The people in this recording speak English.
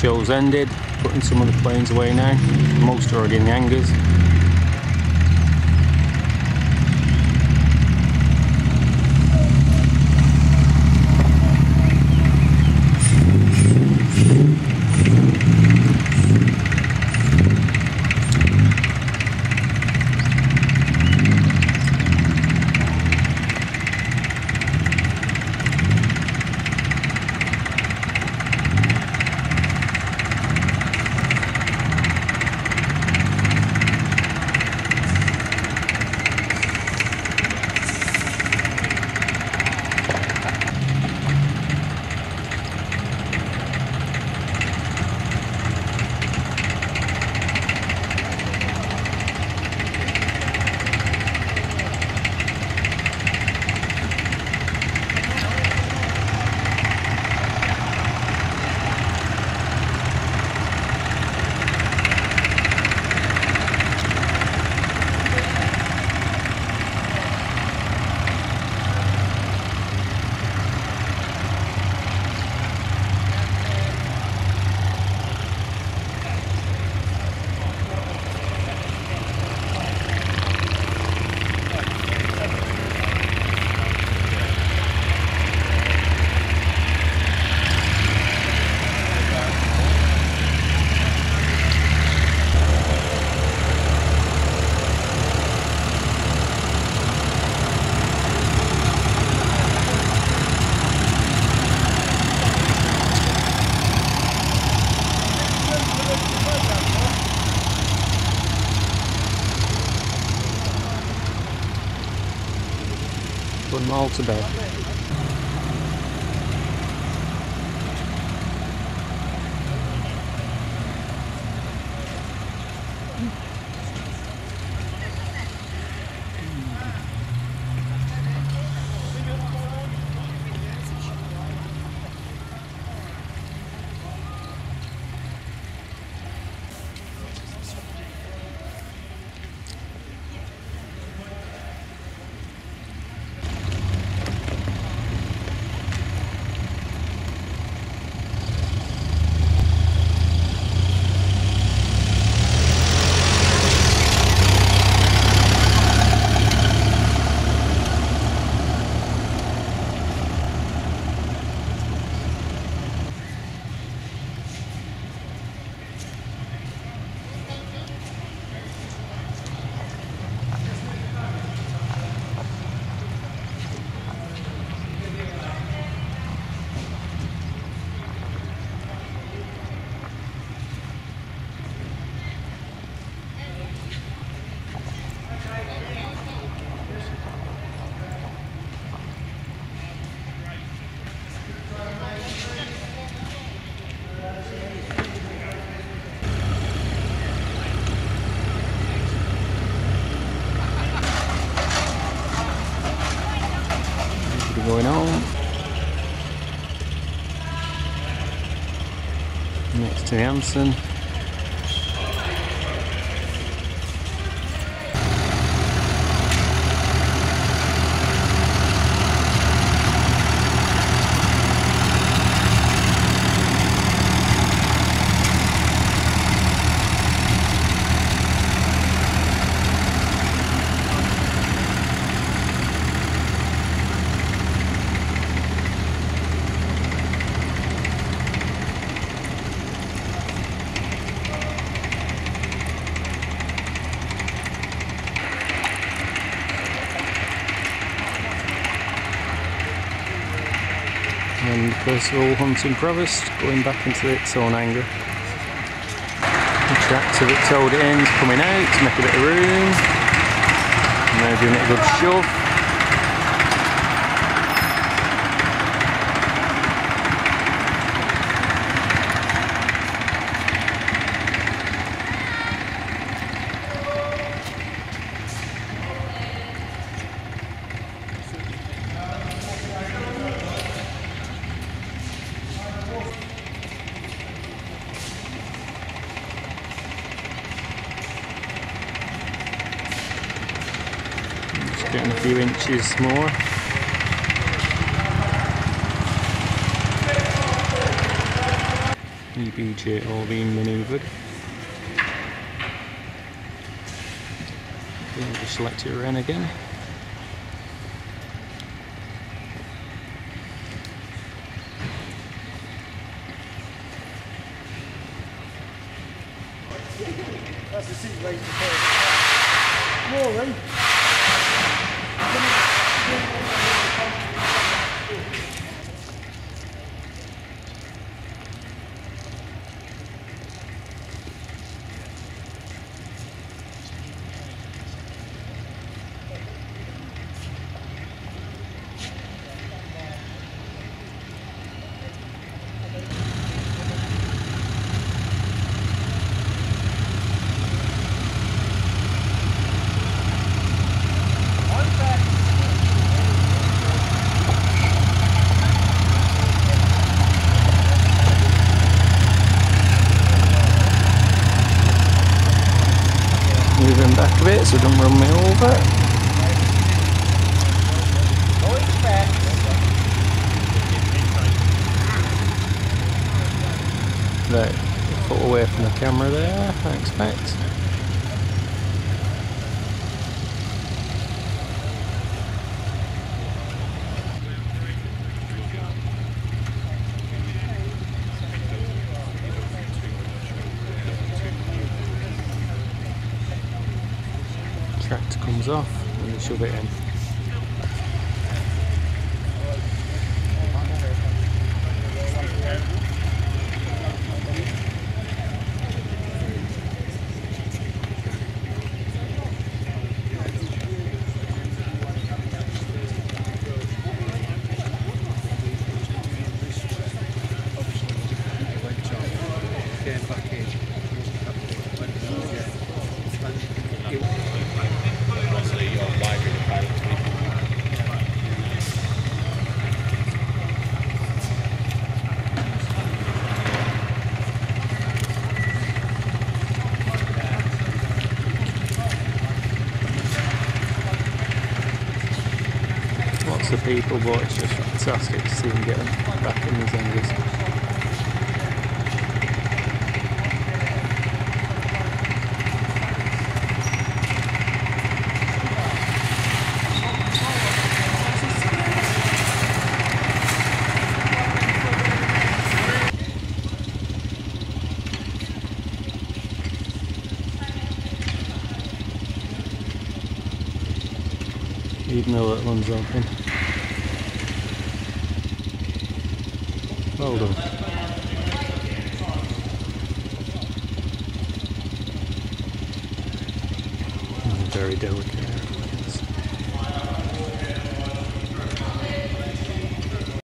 show's ended, putting some of the planes away now. Most are already in the hangars. Put them all to bed. Going home. Next to Janssen. And Percival hunting Provost going back into its own hangar. The tractor that towed it in is coming out to make a bit of room. And they're doing it a good shove. Getting a few inches more. EBJ all being manoeuvred. We'll just select it around again. That's the seat raised to Rory. Moving back a bit so don't run me over. Right, a foot away from the camera there, I expect. Tractor comes off and we shove it in. Lots of people, but it's just fantastic to see them getting back in these angles. Even though that one's open. Well done. Very delicate.